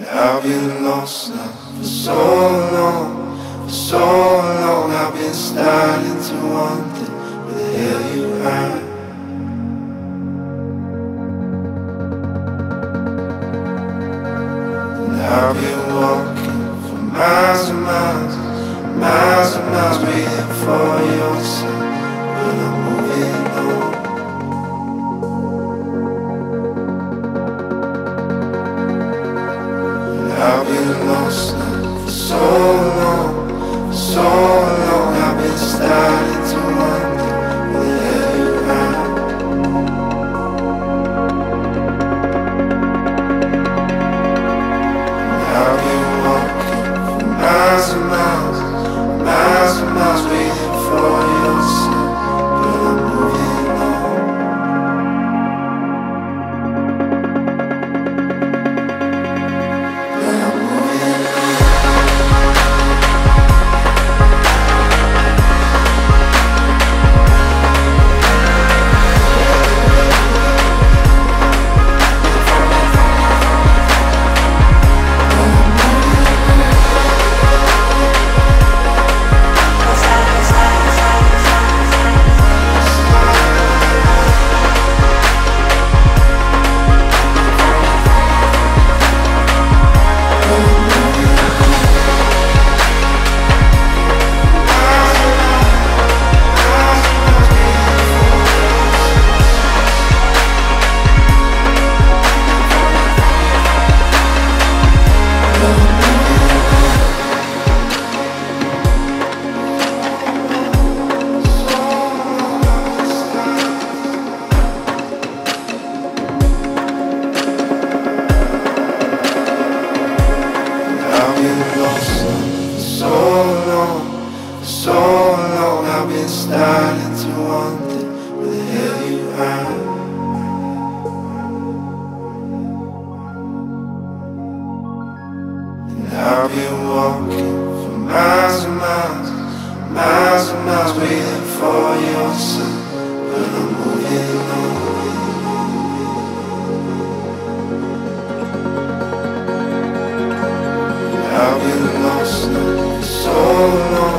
I've been lost now for so long, for so long. I've been starting to wonder where the hell you are. And I've been walking for miles and miles, miles and miles, waiting for your sign, but I'm moving on. I've been lost now for so long, for so long. I've been starting to wonder where the hell you are. And I've been walking for miles and miles, miles and miles, waiting for your sign, but I'm moving on. So long, I've been starting to wonder where the hell you are. And I've been walking for miles and miles, miles and miles, waiting for your sign, but I'm moving on. And I've been lost now for so long,